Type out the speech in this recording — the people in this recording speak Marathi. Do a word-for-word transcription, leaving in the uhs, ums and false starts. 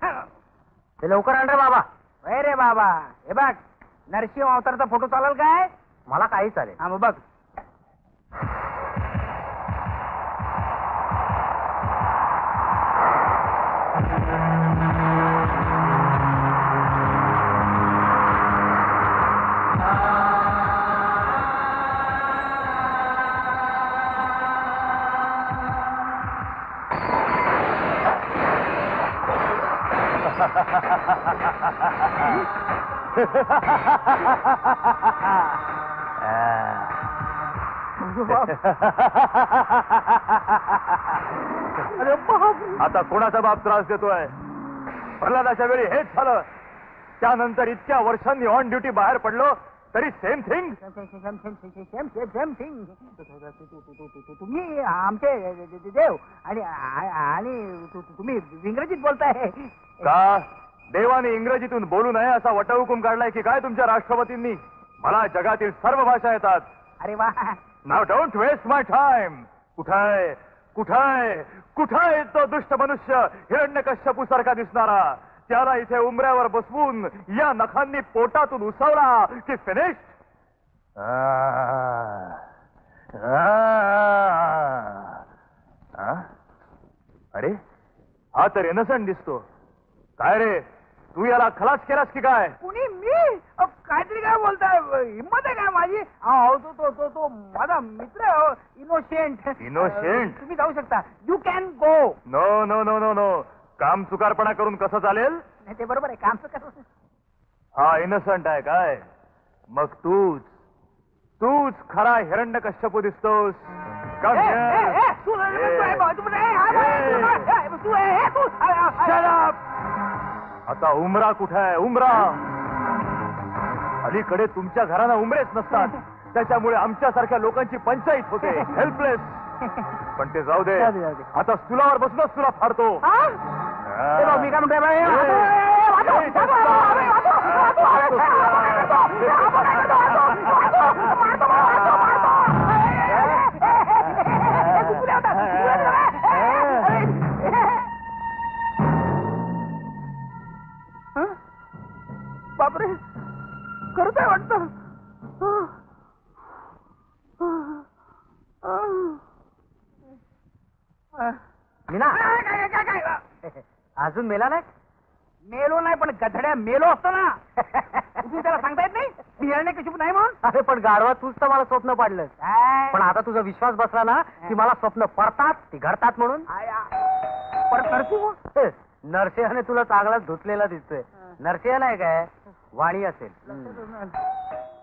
ते लवकर आण रे बाबा. वय रे बाबा, हे बघ नरसिंह अवतारचा फोटो चालेल काय? मला काही चालेल. हा मग बघ. आता कोणाचा बाप त्रास देतोय? प्रल्हादाच्या वेळी हेच झालं. त्यानंतर इतक्या वर्षांनी ऑन ड्युटी बाहेर पडलो तरी सेम थिंग. तुम्ही आमचे देव आणि आणि तुम्ही इंग्रजीत बोलताय का? देवाने इंग्रजीतून बोलू नये असा वटहुकूम काढलाय की काय तुमच्या राष्ट्रपतींनी? मला जगातील सर्व भाषा येतात. अरे वा. नाव डोंट वेस्ट माय टाइम. कुठाय कुठाय कुठाय तो दुष्ट मनुष्य हिरण्यकश्यपू सारखा दिसणारा? त्याला इथे उमऱ्यावर बसवून या नखांनी पोटातून उसवला की फिनिश. अरे हा तर इनोसंट दिसतो. काय रे तू याला खलास केलास की काय? कुणी? मी? काहीतरी काय बोलताय? हिंमत आहे काय माझी? अहो तो तो तो तो माझा मित्र इनोसेंट. इनोसेंट? तुम्ही जाऊ शकता. You can go. No no no no no. काम चुकारपणा करून कसं चालेल? नाही ते बरोबर आहे. काम चुकार. हा इनोसंट आहे काय? मग तूच तूच खरा हिरण्यकश्यपू दिसतोस. आता उमरा कुठे आहे? उमरा अलीकडे तुमच्या घराला उमरेच नसतात. त्याच्यामुळे आमच्यासारख्या लोकांची पंचायत होते. हेल्पलेस. पण ते जाऊ दे. आता स्टुलावर बसूनच तुला फाडतो. मी काय म्हणतोय? बापरे करतोय वाटतं. मीना अजून मेला नाही? मेलो नाही पण गधड्या मेलो असतो ना. तुम्ही त्याला सांगता येत नाही बिहारने कशी नाही म्हणून? अरे पण गाढवा तूच तर मला स्वप्न पाडलं. पण आता तुझा विश्वास बसला ना की मला स्वप्न पडतात ती घडतात म्हणून. परत करतो. नरसिंहाने तुला चांगलाच धुतलेला दिसतोय. नरसिंह नाही काय वाणी असेल.